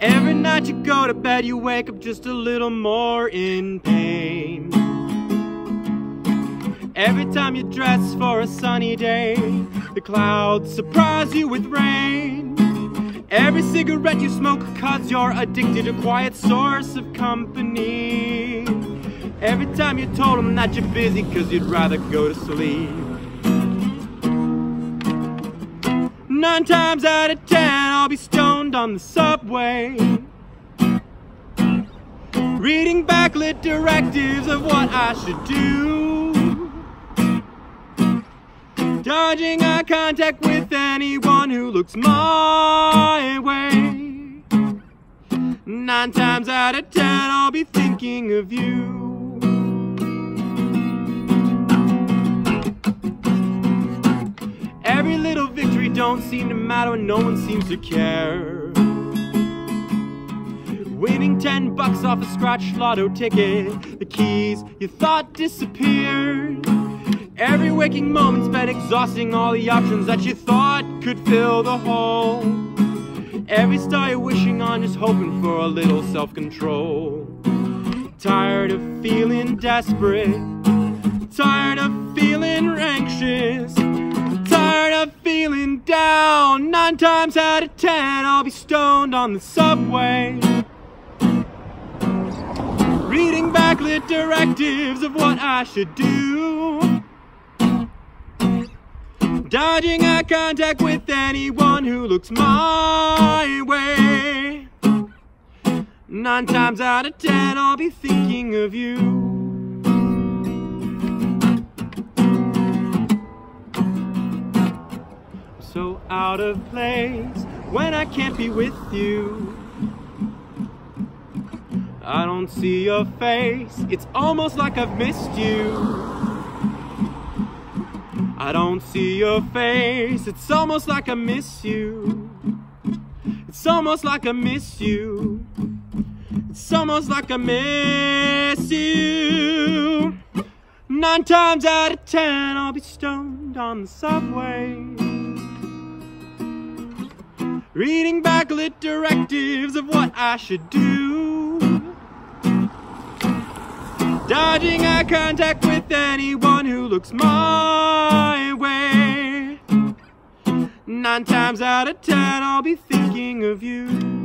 Every night you go to bed, you wake up just a little more in pain. Every time you dress for a sunny day, the clouds surprise you with rain. Every cigarette you smoke 'cause you're addicted, a quiet source of company. Every time you told them that you're busy 'cause you'd rather go to sleep. 9 times out of 10 I'll be stoned on the subway, reading backlit directives of what I should do, dodging eye contact with anyone who looks my way. 9 times out of 10 I'll be thinking of you. Every little victory don't seem to matter when no one seems to care. Winning $10 off a scratch lotto ticket, the keys you thought disappeared. Every waking moment spent exhausting all the options that you thought could fill the hole. Every star you're wishing on, just hoping for a little self-control. Tired of feeling desperate, tired of feeling anxious, tired of feeling down. 9 times out of 10 I'll be stoned on the subway, reading backlit directives of what I should do, dodging eye contact with anyone who looks my way. 9 times out of 10 I'll be thinking of you. So out of place when I can't be with you. I don't see your face, it's almost like I've missed you. I don't see your face, it's almost like I miss you. It's almost like I miss you. It's almost like I miss you. 9 times out of 10 I'll be stoned on the subway, reading backlit directives of what I should do, dodging eye contact with anyone who looks my way. 9 times out of 10 I'll be thinking of you.